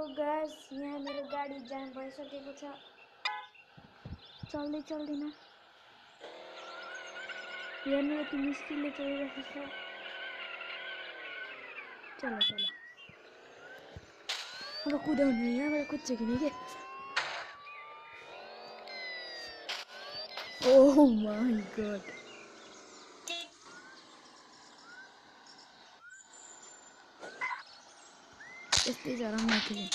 Guys यहाँ मेरो गाडी जाम भइसकेको छ चल्दैन हेर्नु यति मुस्किलले चलिरहेको छ चलो अब कुदाउनु यहाँबाट कुद्छ कि नि के ओह माय गॉड यस्तै झरम माथि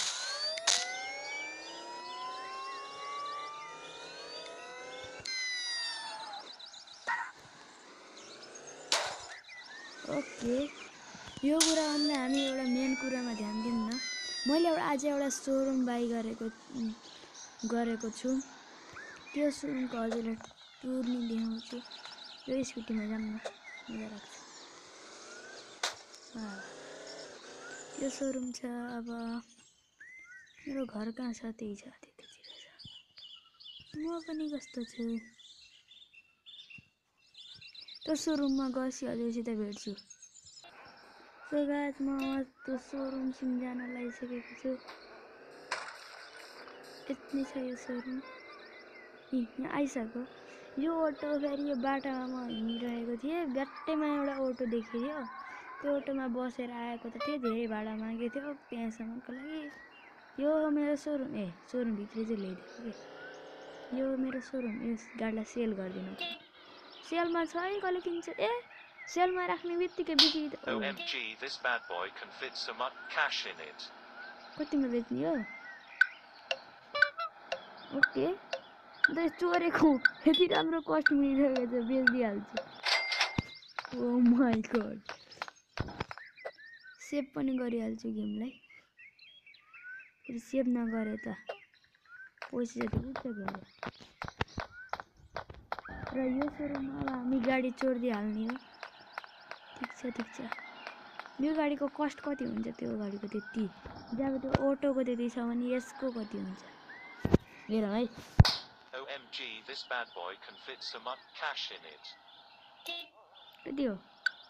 ओके यो कुरा भन्दा हामी एउटा मेन कुरामा ध्यान दिउँ न मैले आज एउटा सोरुम बाई गरेको छु त्यो सोरुमको हजुरलाई टुर नि देखाउँछु यो स्कुटीमा जाम न मजा लाग्छ यो सोरुम छ अब मेरो घर कहाँ छ त्यही छ त्यतितिर छ म पनि कस्तो छु त्यो सोरुममा गएपछि हजुरसित भेट्छु सो गाइस म त्यो सोरुमसिम जान लागिसकेको छु यति छ यो सोरुम यहाँ आइसक्यो यो अटो फेरि यो बाटामा म हिँडिरहेको थिएँ ब्याट्टैमा एउटा अटो देखियो त्यो अटोमा बसेर आएको त थिएँ धेरै भाडा मागेको थियो त्यहाँसम्मको लागि यो मेरो सोरुम सोरुमभित्र चाहिँ ल्याइदिएको के यो मेरो सोरुम यस गाडीलाई सेल गरिदिनु सेलमा छ है कसले किन्छ सेलमा राख्ने बित्तिकै बिक्री OMG, this bad boy can fit so much cash in it. कतिमा बेच्ने हो ओके अन्त चोरेको यति राम्रो कस्ट मिलिरहेको छ बेचिदिइहाल्छु ओ माय गॉड सेभ पनि गरिहाल्छु गेमलाई फेरि सेभ नगरे त पैसा जति उठ्छ गएर र यो सोरुममा अब हामी गाडी चोरिदिइहाल्ने हो ठिक छ यो गाडीको कस्ट कति हुन्छ त्यो गाडीको त्यति जब त्यो अटोको त्यति छ भने यसको कति हुन्छ हेरौँ है OMG, this bad boy can fit so much cash in it. कति हो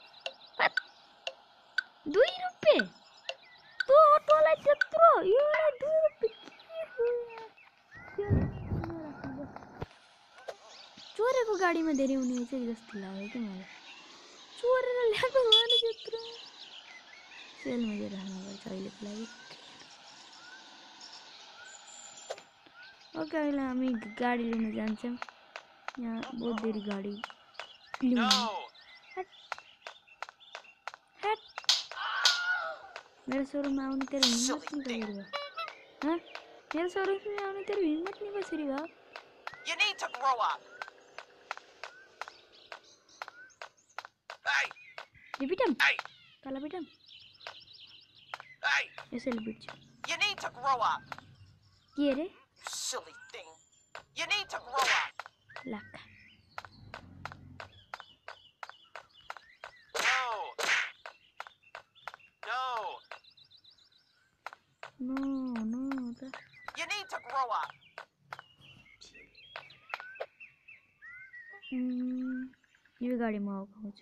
2 रुपैयाँ त्यो अटोलाई त्यत्रो योलाई 2 रुपैयाँ चोरेको गाडीमा धेरै हुने चाहिँ जस्तो लाग्यो कि मलाई चोरेर ल्याएको हो नि त्यत्रो सेलमा गएर राख्नुपर्छ अहिलेको लागि ओके अहिले हामी गाडी लिन जान्छौँ यहाँ बहुत धेरै गाडी मेरो सोरुममा आउने तेरो हिम्मत नि कसरी भयो मेरो सोरुममा आउने तेरो हिम्मत नि कसरी भयो You need to grow up. Hey. बिटम Hey. तल बिटम Hey. यसैले बिट्छु You need to grow up. के रे You silly thing. You need to grow up. लाक्का No, You need to grow up. यो गाडी म आउँछु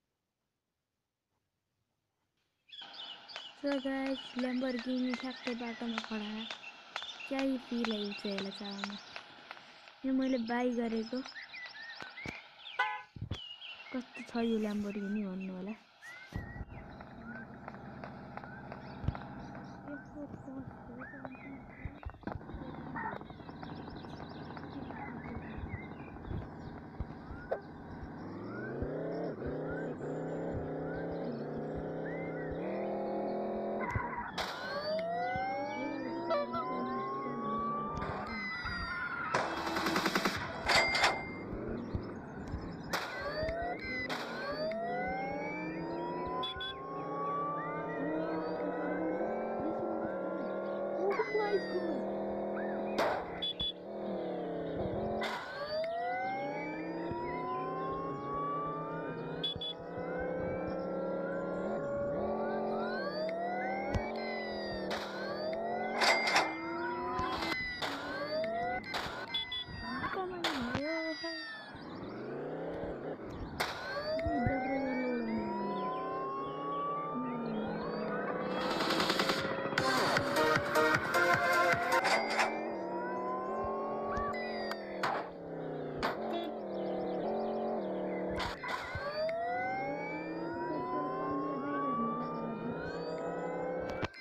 सो गाइस ल्याम्बोर्गिनी ठ्याक्कै बाटोमा खडा क्या फिल आउँछ यसलाई चाहनु यो मैले बाई गरेको कस्तो छ यो ल्याम्बोर्गिनी भन्नु होला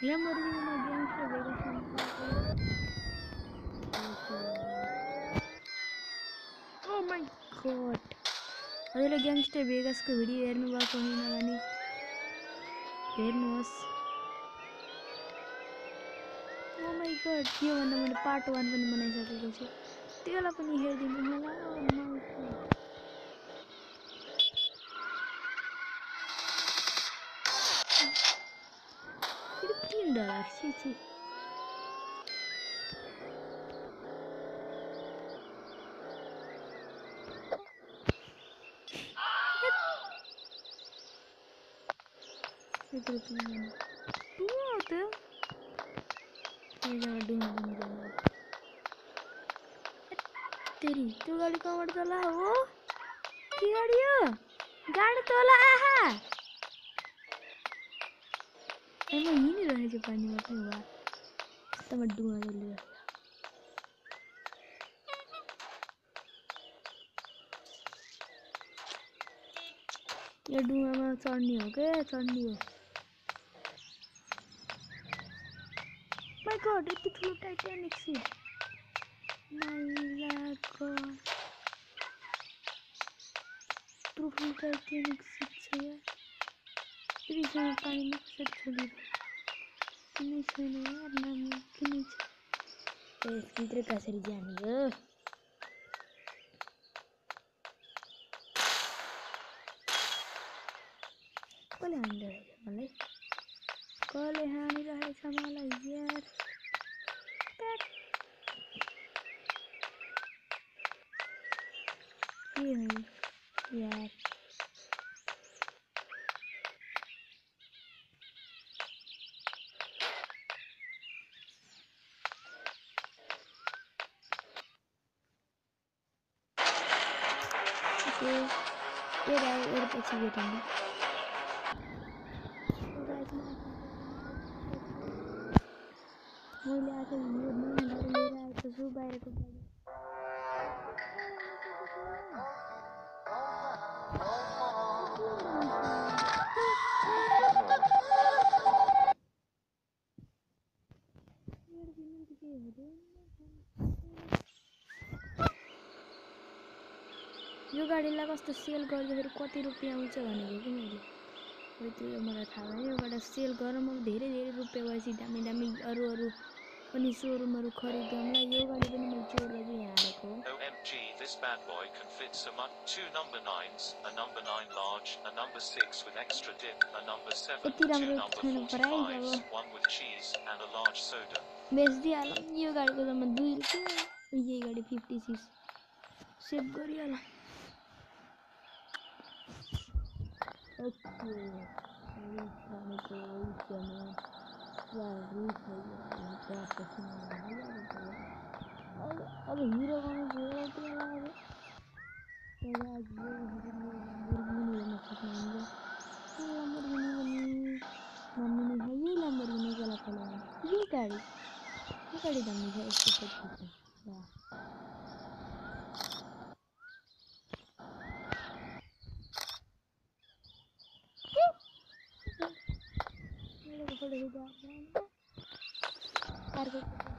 Lamborghini में gangster Vegas में Oh my god. अरे gangster Vegas को वीडियो हेर्नु भएको होइन भने हेर्नुहोस्. Oh my god. यो भन्दा मैले पार्ट 1 पनि बनाइसकेको छु. त्यसलाई पनि हेर्दिनु होला. Oh my god. $15. छी. तेरी तो गाड़ी कहाँ चला हो की गाड़ी हो गाड़ी तोला आहा एमा हिँडी रहेछ पानीमा पनि वा तमा डुवा लियो यो डुवामा चढ्ने हो के चढ्ने हो माय गॉड यति ठुलो टाइटैनिक शिप माय गॉड ठुलो टाइटैनिक शिप छ यार यतिसँग पानीमा कसरी छोडिरहेको किनै छैन यार नाम किनै छ यसभित्र कसरी जाने हो कसले हानिरहेछ मलाई कसले हानिरहेछ मलाई यार के हो यार ये भाई और पीछे बैठेंगे मैले आएको यो नयाँ गाडी लिएर आएको छु बाहिरको गाडी यो गाडीलाई कस्तो सेल गर्दाखेरि कति रुपैयाँ आउँछ भनेको कि मैले खै त्यो मलाई थाहा भएन यो गाडी सेल गरौँ अब धेरै धेरै रुपैयाँ भएपछि दामी दामी अरू पनि सोरुमहरू खरिदौँला यो गाडी पनि मैले चोरेर चाहिँ यहाँ हालेको हो OMG, this bad boy can fit so much. 2 number 9s, a number 9 large, a number 6 with extra dip, a number 7, 2 number 45s, one with cheese, and a large soda. बेच्दिहालौँ यो गाडीको दाममा 2 रुपैयाँ यही गाडी 56 सेभ गरिहालौँ ओके अब hero गर्नु धेरै लाग्यो पहिला आज Lamborghini वाला खोला ये गाड़ी दामी है इसको सब कुछ